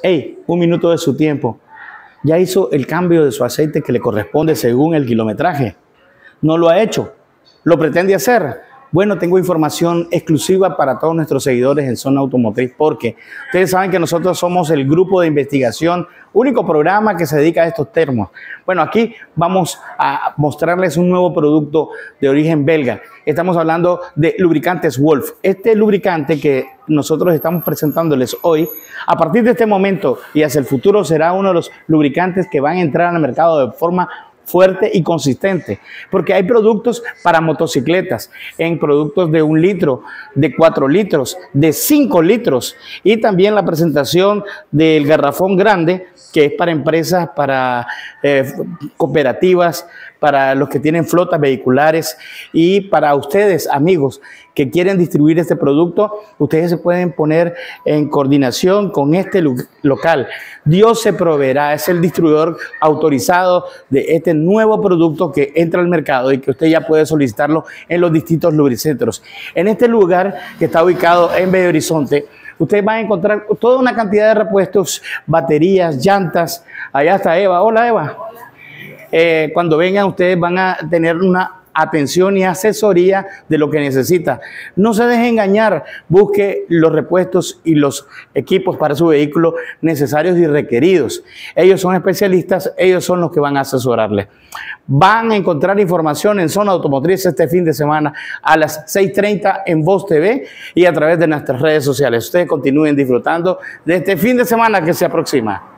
hey, un minuto de su tiempo. ¿Ya hizo el cambio de su aceite que le corresponde según el kilometraje? ¿No lo ha hecho? ¿Lo pretende hacer? Bueno, tengo información exclusiva para todos nuestros seguidores en Zona Automotriz, porque ustedes saben que nosotros somos el grupo de investigación, único programa que se dedica a estos termos. Bueno, aquí vamos a mostrarles un nuevo producto de origen belga. Estamos hablando de lubricantes Wolf. Este lubricante que nosotros estamos presentándoles hoy, a partir de este momento y hacia el futuro, será uno de los lubricantes que van a entrar al mercado de forma fuerte y consistente, porque hay productos para motocicletas, en productos de 1 litro, de 4 litros, de 5 litros, y también la presentación del garrafón grande, que es para empresas, para cooperativas, para los que tienen flotas vehiculares, y para ustedes, amigos, que quieren distribuir este producto. Ustedes se pueden poner en coordinación con este local. Dios se proveerá, es el distribuidor autorizado de este nuevo producto que entra al mercado y que usted ya puede solicitarlo en los distintos lubricentros. En este lugar, que está ubicado en Bello Horizonte, usted va a encontrar toda una cantidad de repuestos, baterías, llantas. Allá está Eva. Hola, Eva. Cuando vengan, ustedes van a tener una atención y asesoría de lo que necesita. No se deje engañar, busque los repuestos y los equipos para su vehículo necesarios y requeridos. Ellos son especialistas, ellos son los que van a asesorarle. Van a encontrar información en Zona Automotriz este fin de semana a las 6:30 en Voz TV y a través de nuestras redes sociales. Ustedes continúen disfrutando de este fin de semana que se aproxima.